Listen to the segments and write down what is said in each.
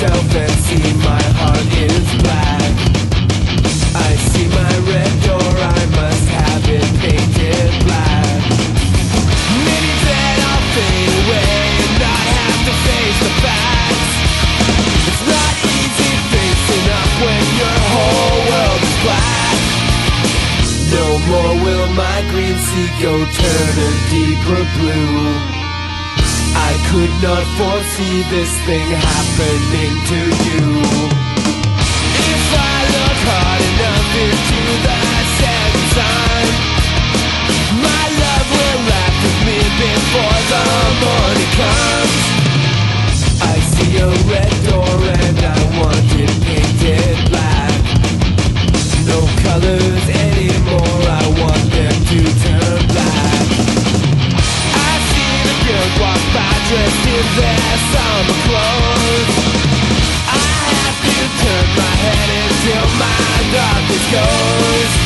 myself and see my heart is black. I see my red door, I must have it painted black. Maybe then I'll fade away and not have to face the facts. It's not easy facing up when your whole world is black. No more will my green sea go turn a deeper blue. I could not foresee this thing happening to you. If I look hard enough into the setting sun, my love will laugh with me before the morning comes. I see a red door and I want it painted black. No colors anymore, I want them to turn black. I see the girls walk by dressed in their summer clothes. I have to turn my head until my darkness goes.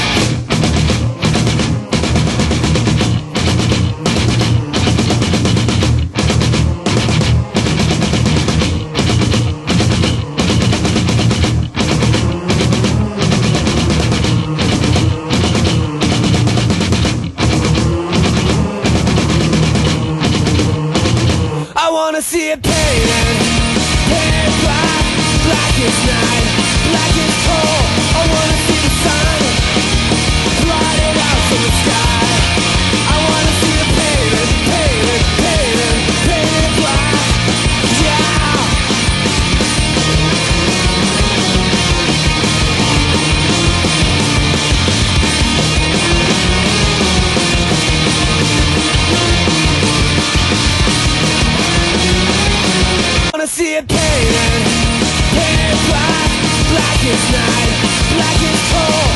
I wanna see it painted, painted black, black as night, black as coal. I wanna see the sun blotted out from the sky. I wanna see it painted, painted, painted, painted black, yeah. I wanna see it painted, painted black, black as night, black as coal.